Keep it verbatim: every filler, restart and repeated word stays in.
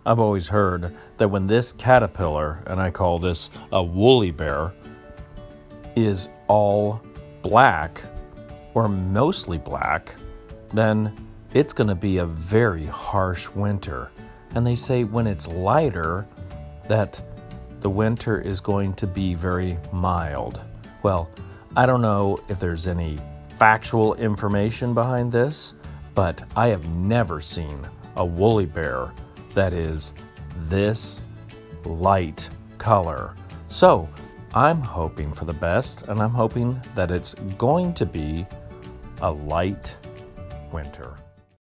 I've always heard that when this caterpillar, and I call this a woolly bear, is all black or mostly black, then it's going to be a very harsh winter. And they say when it's lighter, that the winter is going to be very mild. Well, I don't know if there's any factual information behind this, but I have never seen a woolly bear that is this light color. So I'm hoping for the best, and I'm hoping that it's going to be a light winter.